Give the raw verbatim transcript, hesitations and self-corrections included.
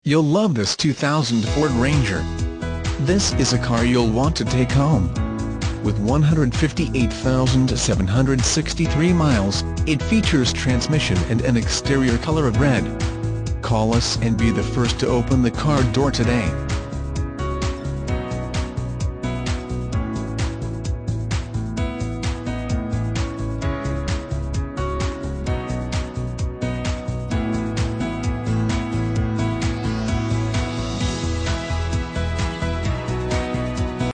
You'll love this two thousand Ford Ranger. This is a car you'll want to take home. With one hundred fifty-eight thousand seven hundred sixty-three miles, it features transmission and an exterior color of red. Call us and be the first to open the car door today.